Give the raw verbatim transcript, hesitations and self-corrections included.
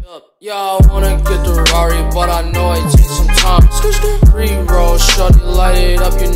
Yeah, I wanna get the Rari, but I know it takes some time. Three roll, shorty, light it up, you